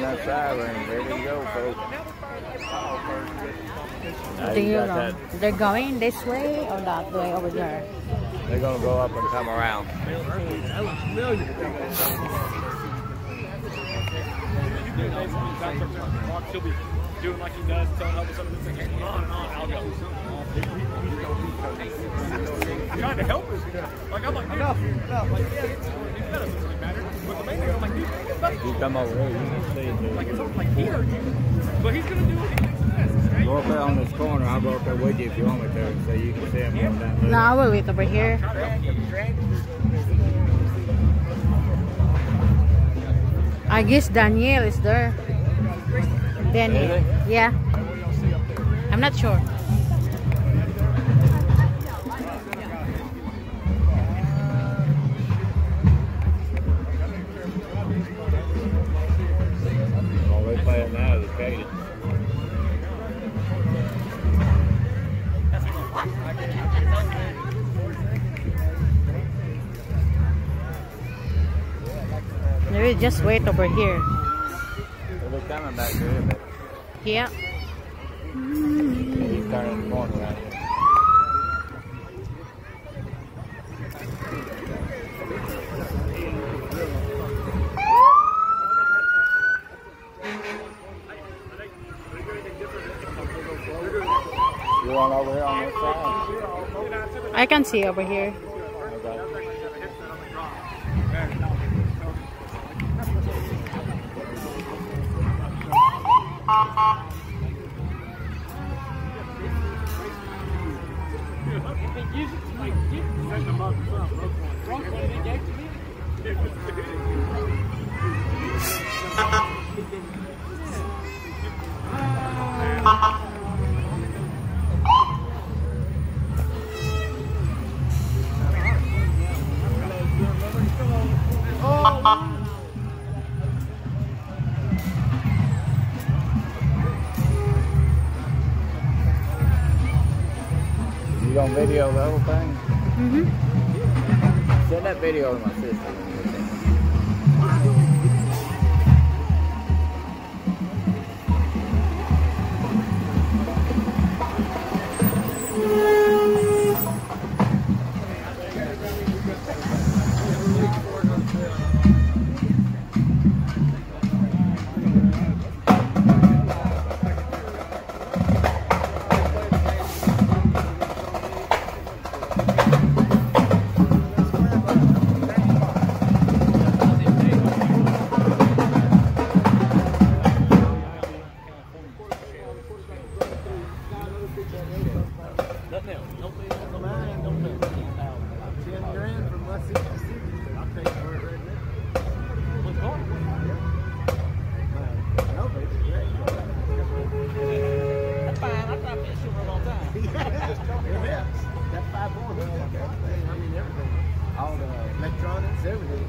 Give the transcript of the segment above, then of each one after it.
that siren. Ready to go, folks. Do you know? They're going this way or that way over there? They're gonna go up and come around. He'll be doing like he does, telling others something that's like, on and on, I'll go. I'm trying to help us. Like, I'm like, dude, like, yeah, that doesn't really matter. But the main thing, I'm like, dude, You come over here, you can see it. like, it's almost like he heard you. But he's gonna do what he thinks is best, right? Go up there on this corner. I'll go up there with you if you want me to, so you can see him going down there. No, I will wait over here. I guess Daniel is there. Daniel. Yeah. I'm not sure. Well, they play it now, the cadence. Maybe just wait over here. They're coming back here, but Yeah. he's turning the corner right here. You want over here on this side? I can see over here. You gonna video the whole thing? Mm-hmm. Send that video to my sister when you get there. All the electronics, everything.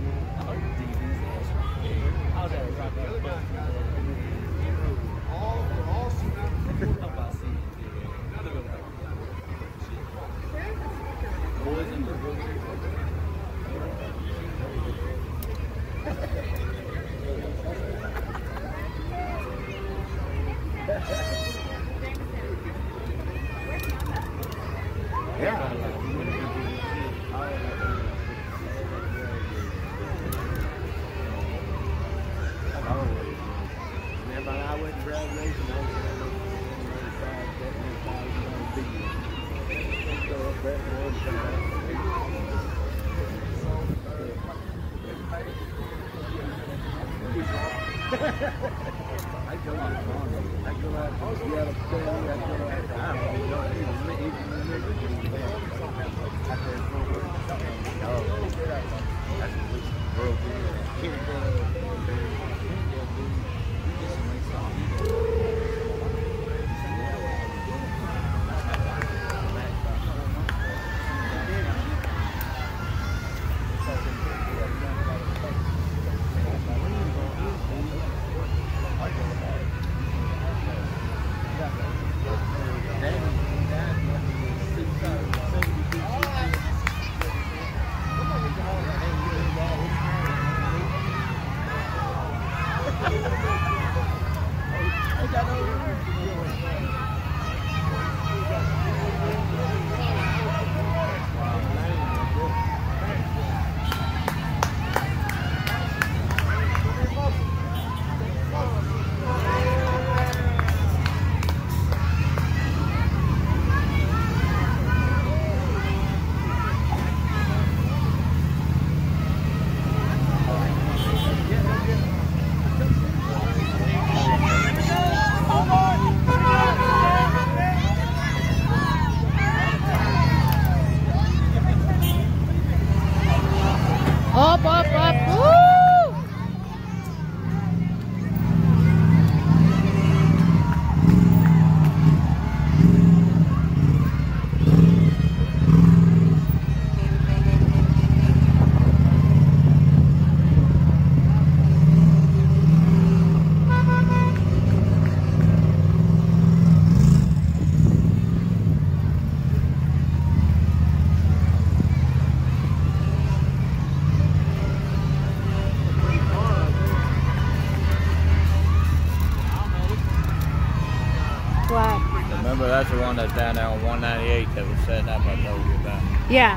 that's the one that's down there on 198 that was setting up I told you about. Yeah.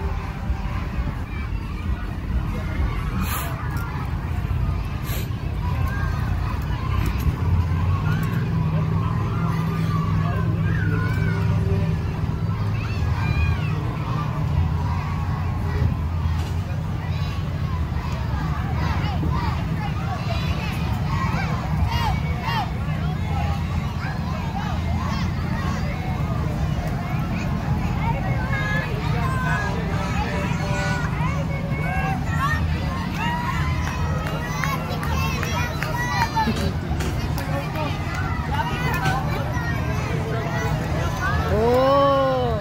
Oh.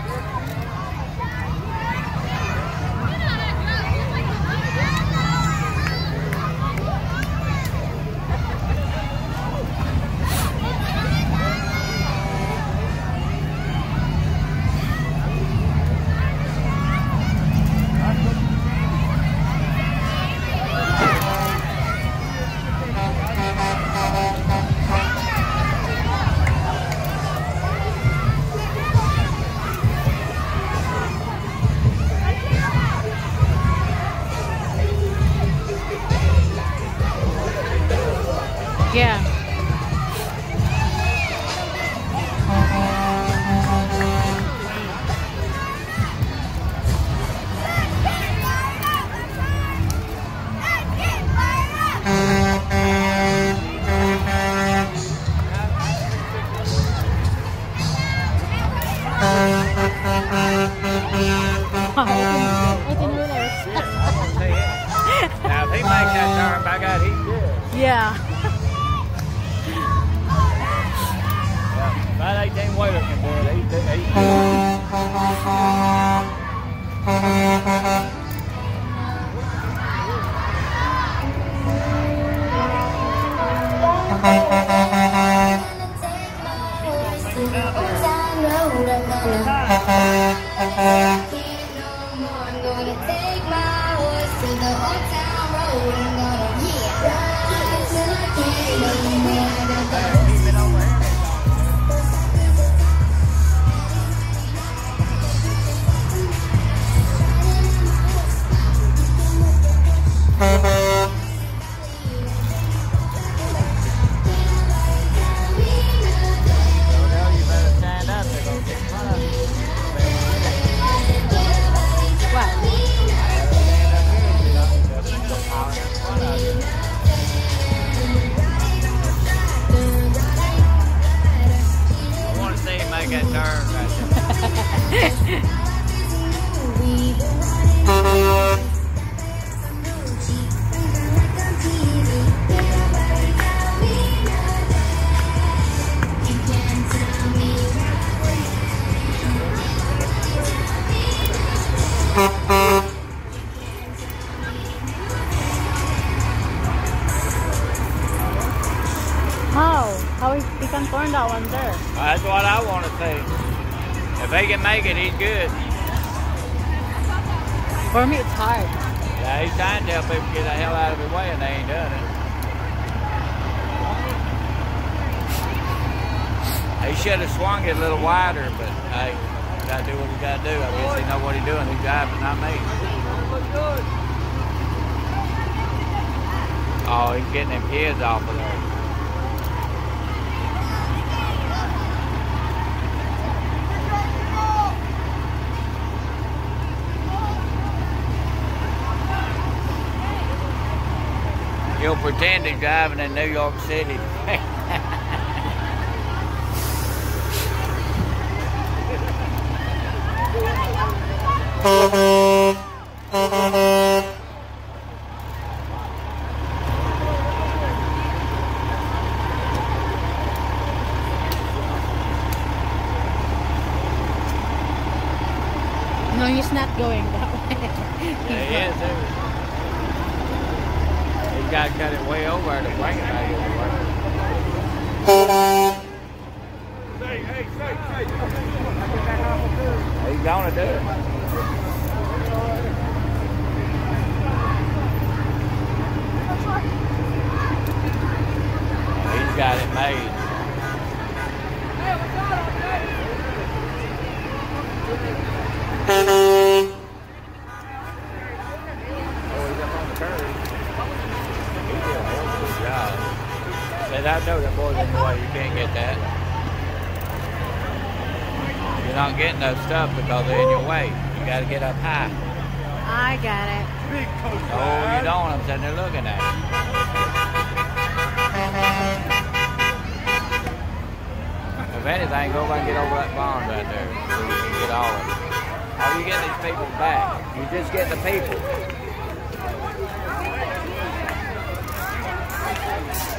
Yeah. Open rulers. Now if he makes that turn back out, he's good. Yeah. That 18 wheeler can do it. He's good. How he can turn that one there? That's what I want to see. If he can make it, he's good. For me, it's hard. Yeah, he's trying to tell people to get the hell out of his way, and they ain't done it. He should have swung it a little wider, but hey, you gotta do what you gotta do. I guess he know what he's doing. He's driving, not me. Oh, he's getting them kids off of there. He'll pretend he's driving in New York City. No, he's not going that way. Yeah, he is. He's got to cut it way over to bring it back over. Hey. He's gonna do it. He's got it made. he's up on the curve. He did a hell of a good job. Said, I know that boy's in the way. You can't get that. You're not getting those stuff because they're in your way. You got to get up high. I got it. Big coach. No, you don't. I'm sitting there looking at it. If anything, go back and get over that bond right there. So you can get all of it. All you get these people back. You just get the people.